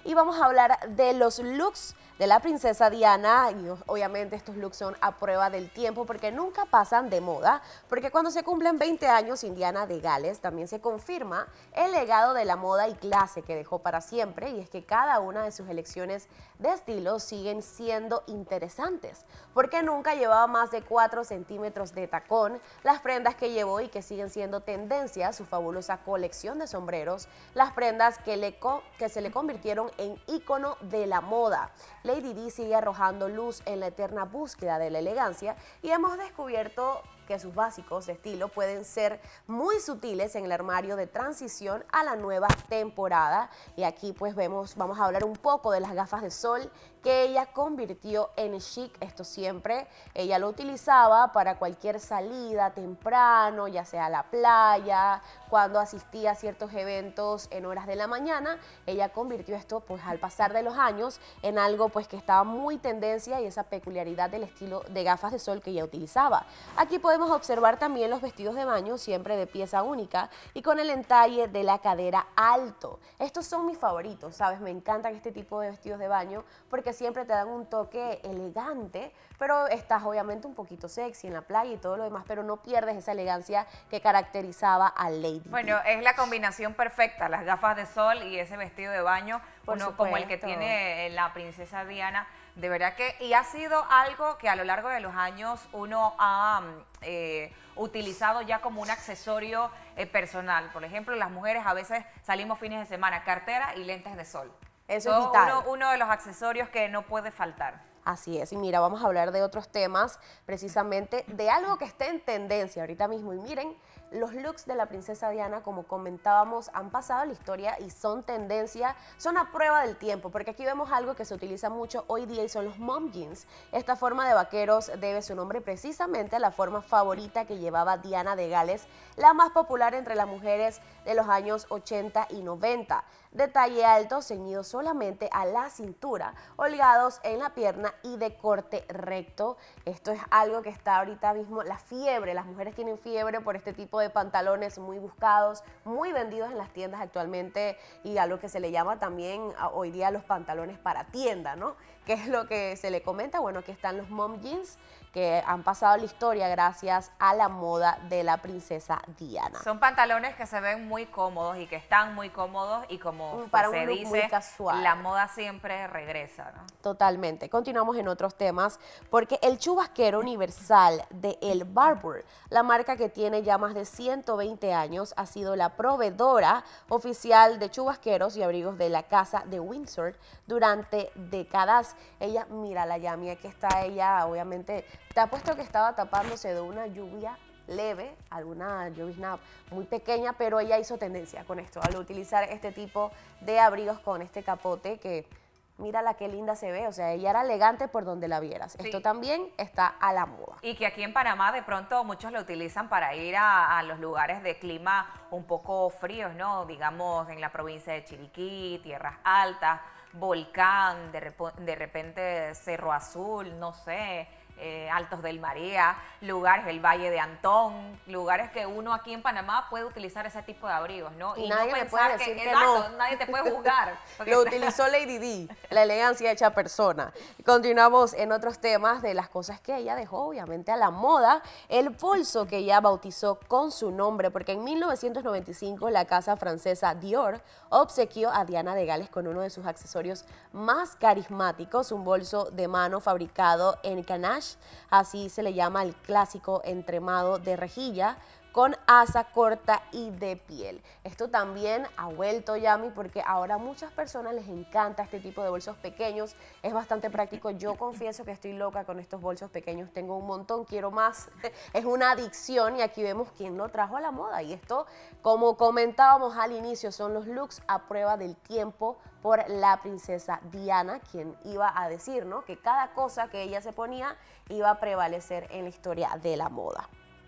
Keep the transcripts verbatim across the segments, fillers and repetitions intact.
y vamos a hablar de los looks de la princesa Diana. Y obviamente estos looks son a prueba del tiempo porque nunca pasan de moda, porque cuando se cumplen veinte años sin Diana de Gales también se confirma el legado de la moda y clase que dejó para siempre, y es que cada una de sus elecciones de estilo siguen siendo interesantes, porque nunca llevaba más de cuatro centímetros de tacón, las prendas que llevó y que siguen siendo tendencia, su fabulosa colección de sombreros, las prendas que, le que se le convirtieron en ícono de la moda. Lady Di sigue arrojando luz en la eterna búsqueda de la elegancia, y hemos descubierto que sus básicos de estilo pueden ser muy sutiles en el armario de transición a la nueva temporada. Y aquí pues vemos, vamos a hablar un poco de las gafas de sol que ella convirtió en chic. Esto siempre ella lo utilizaba para cualquier salida temprano, ya sea a la playa, cuando asistía a ciertos eventos en horas de la mañana. Ella convirtió esto pues al pasar de los años en algo pues que estaba muy tendencia, y esa peculiaridad del estilo de gafas de sol que ella utilizaba. Aquí podemos Podemos observar también los vestidos de baño, siempre de pieza única y con el entalle de la cadera alto. Estos son mis favoritos, ¿sabes? Me encantan este tipo de vestidos de baño porque siempre te dan un toque elegante, pero estás obviamente un poquito sexy en la playa y todo lo demás, pero no pierdes esa elegancia que caracterizaba a Lady Di. Bueno, es la combinación perfecta, las gafas de sol y ese vestido de baño, Por uno supuesto. como el que tiene la princesa Diana. De verdad que, y ha sido algo que a lo largo de los años uno ha eh, utilizado ya como un accesorio eh, personal. Por ejemplo, las mujeres a veces salimos fines de semana, cartera y lentes de sol. Eso Todo es vital. Uno, uno de los accesorios que no puede faltar. Así es, y mira, vamos a hablar de otros temas, precisamente de algo que está en tendencia ahorita mismo. Y miren, los looks de la princesa Diana, como comentábamos, han pasado a la historia y son tendencia, son a prueba del tiempo, porque aquí vemos algo que se utiliza mucho hoy día y son los mom jeans. Esta forma de vaqueros debe su nombre precisamente a la forma favorita que llevaba Diana de Gales, la más popular entre las mujeres de los años ochenta y noventa. De talle alto, ceñido solamente a la cintura, holgados en la pierna y de corte recto. Esto es algo que está ahorita mismo, la fiebre, las mujeres tienen fiebre por este tipo de pantalones muy buscados, muy vendidos en las tiendas actualmente, y a lo que se le llama también hoy día los pantalones para tienda, ¿no? ¿Qué es lo que se le comenta? Bueno, aquí están los mom jeans que han pasado la historia gracias a la moda de la princesa Diana. Son pantalones que se ven muy cómodos y que están muy cómodos, y como para pues, un se look dice, muy casual. La moda siempre regresa, ¿no? Totalmente. Continuamos en otros temas, porque el chubasquero universal de El Barbour, la marca que tiene ya más de ciento veinte años, ha sido la proveedora oficial de chubasqueros y abrigos de la casa de Windsor durante décadas. Ella, mira la Yami, aquí está ella, obviamente, te apuesto que estaba tapándose de una lluvia leve, alguna llovizna muy pequeña, pero ella hizo tendencia con esto, al utilizar este tipo de abrigos con este capote que, mírala qué linda se ve, o sea, ella era elegante por donde la vieras. Sí. Esto también está a la moda. Y que aquí en Panamá de pronto muchos lo utilizan para ir a, a los lugares de clima un poco fríos, ¿no? Digamos en la provincia de Chiriquí, Tierras Altas, Volcán, de, rep de repente Cerro Azul, no sé, eh, Altos del María, lugares del Valle de Antón, lugares que uno aquí en Panamá puede utilizar ese tipo de abrigos, ¿no? Y, y nadie no me puede pensar decir que, que exacto, no. nadie te puede juzgar. Lo utilizó Lady Di, la elegancia hecha persona. Continuamos en otros temas de las cosas que ella dejó, obviamente, a la moda. El bolso que ella bautizó con su nombre, porque en mil novecientos noventa y cinco la casa francesa Dior obsequió a Diana de Gales con uno de sus accesorios más carismáticos, un bolso de mano fabricado en Canache, así se le llama el clásico entremado de rejilla, con asa corta y de piel. Esto también ha vuelto, Yami, porque ahora a muchas personas les encanta este tipo de bolsos pequeños. Es bastante práctico. Yo confieso que estoy loca con estos bolsos pequeños. Tengo un montón, quiero más. Es una adicción, y aquí vemos quién lo trajo a la moda. Y esto, como comentábamos al inicio, son los looks a prueba del tiempo por la princesa Diana, quien iba a decir, ¿no?, que cada cosa que ella se ponía iba a prevalecer en la historia de la moda.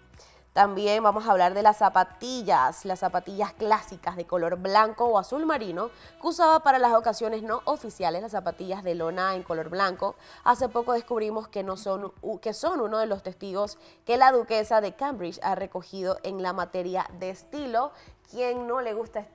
También vamos a hablar de las zapatillas, las zapatillas clásicas de color blanco o azul marino que usaba para las ocasiones no oficiales, las zapatillas de lona en color blanco. Hace poco descubrimos que, no son, que son uno de los testigos que la duquesa de Cambridge ha recogido en la materia de estilo. ¿Quién no le gusta estar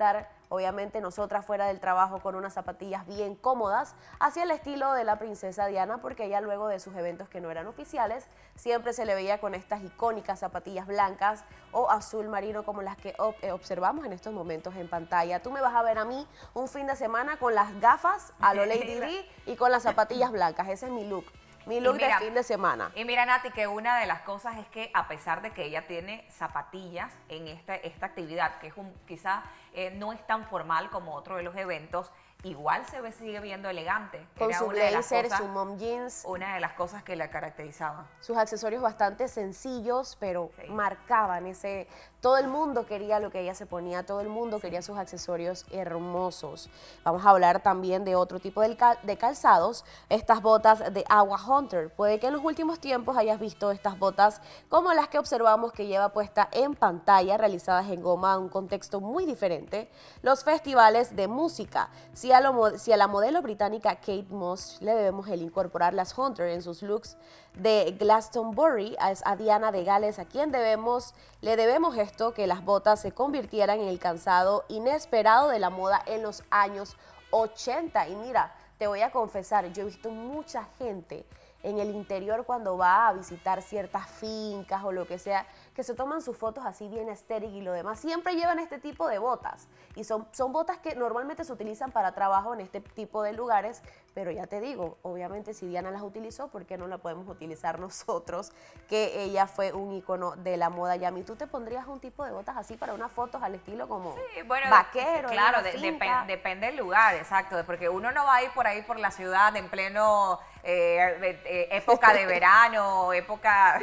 obviamente nosotras fuera del trabajo con unas zapatillas bien cómodas, hacia el estilo de la princesa Diana, porque ella luego de sus eventos que no eran oficiales, siempre se le veía con estas icónicas zapatillas blancas o azul marino como las que ob eh, observamos en estos momentos en pantalla. Tú me vas a ver a mí un fin de semana con las gafas a lo Lady Di y con las zapatillas blancas. Ese es mi look. Mi look mira, de fin de semana. Y mira, Nati, que una de las cosas es que a pesar de que ella tiene zapatillas en esta, esta actividad, que es un, quizá eh, no es tan formal como otro de los eventos, igual se ve, sigue viendo elegante. Con Era su una de las blazer, cosas, su mom jeans. Una de las cosas que la caracterizaban. Sus accesorios bastante sencillos, pero Sí. marcaban ese... Todo el mundo quería lo que ella se ponía, todo el mundo quería sus accesorios hermosos. Vamos a hablar también de otro tipo de, cal de calzados, estas botas de Agua Hunter. Puede que en los últimos tiempos hayas visto estas botas como las que observamos que lleva puesta en pantalla, realizadas en goma, un contexto muy diferente. Los festivales de música. Si a, lo, si a la modelo británica Kate Moss le debemos el incorporar las Hunter en sus looks de Glastonbury, es a Diana de Gales a quien debemos, le debemos esto, que las botas se convirtieran en el calzado inesperado de la moda en los años ochenta. Y mira, te voy a confesar, yo he visto mucha gente en el interior cuando va a visitar ciertas fincas o lo que sea, que se toman sus fotos así bien estéril y lo demás. Siempre llevan este tipo de botas y son, son botas que normalmente se utilizan para trabajo en este tipo de lugares, pero ya te digo, obviamente si Diana las utilizó, ¿por qué no la podemos utilizar nosotros? Que ella fue un ícono de la moda. Yami, ¿tú te pondrías un tipo de botas así para unas fotos al estilo como sí, bueno, vaquero? Claro, de, dep depende del lugar, exacto, porque uno no va a ir por ahí por la ciudad en pleno eh, eh, época de verano, época...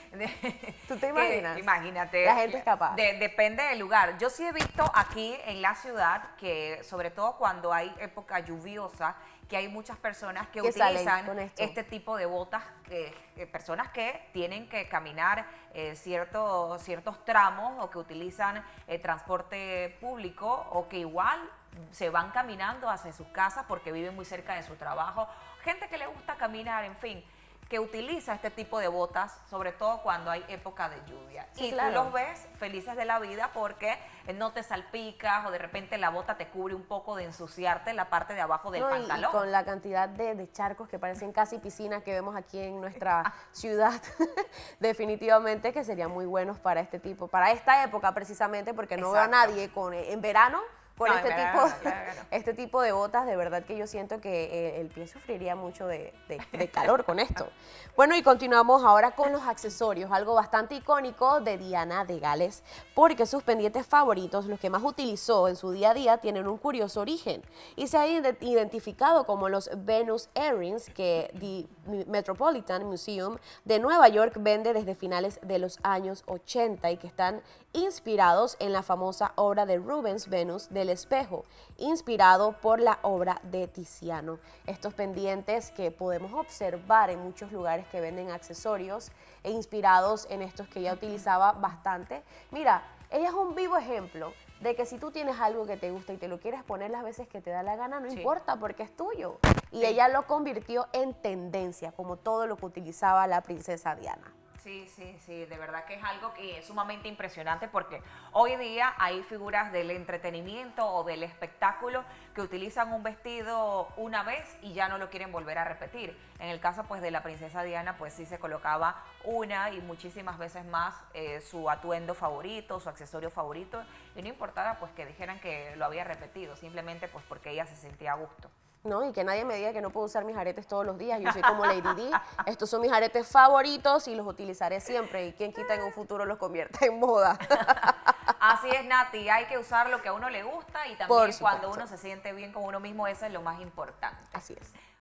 De, ¿Tú te imaginas? Eh, imagínate. La gente es capaz. De, depende del lugar. Yo sí he visto aquí en la ciudad que, sobre todo cuando hay época lluviosa, que hay muchas personas que utilizan este tipo de botas, que, que personas que tienen que caminar eh, cierto, ciertos tramos o que utilizan eh, transporte público o que igual se van caminando hacia sus casas porque viven muy cerca de su trabajo. Gente que le gusta caminar, en fin, que utiliza este tipo de botas, sobre todo cuando hay época de lluvia. Sí, y claro, tú los ves felices de la vida porque no te salpicas o de repente la bota te cubre un poco de ensuciarte la parte de abajo del no, pantalón. Y con la cantidad de, de charcos que parecen casi piscinas que vemos aquí en nuestra ciudad, definitivamente que serían muy buenos para este tipo, para esta época precisamente, porque no Exacto. veo a nadie con, en verano con no, este, tipo, claro, claro. este tipo de botas. De verdad que yo siento que eh, el pie sufriría mucho de, de, de calor con esto. Bueno, y continuamos ahora con los accesorios, algo bastante icónico de Diana de Gales, porque sus pendientes favoritos, los que más utilizó en su día a día, tienen un curioso origen y se ha identificado como los Venus Earrings que The Metropolitan Museum de Nueva York vende desde finales de los años ochenta y que están inspirados en la famosa obra de Rubens, Venus del Espejo, inspirado por la obra de Tiziano. Estos pendientes que podemos observar en muchos lugares que venden accesorios e inspirados en estos que ella utilizaba bastante. Mira, ella es un vivo ejemplo de que si tú tienes algo que te gusta y te lo quieres poner las veces que te da la gana, no sí. importa porque es tuyo. Y sí. ella lo convirtió en tendencia, como todo lo que utilizaba la princesa Diana. Sí, sí, sí, de verdad que es algo que es sumamente impresionante porque hoy día hay figuras del entretenimiento o del espectáculo que utilizan un vestido una vez y ya no lo quieren volver a repetir. En el caso pues de la princesa Diana pues sí se colocaba una y muchísimas veces más eh, su atuendo favorito, su accesorio favorito y no importaba pues que dijeran que lo había repetido, simplemente pues porque ella se sentía a gusto. No, y que nadie me diga que no puedo usar mis aretes todos los días. Yo soy como Lady Di. Estos son mis aretes favoritos y los utilizaré siempre. Y quien quita en un futuro los convierta en moda. Así es, Nati. Hay que usar lo que a uno le gusta y también cuando uno se siente bien con uno mismo, eso es lo más importante. Así es.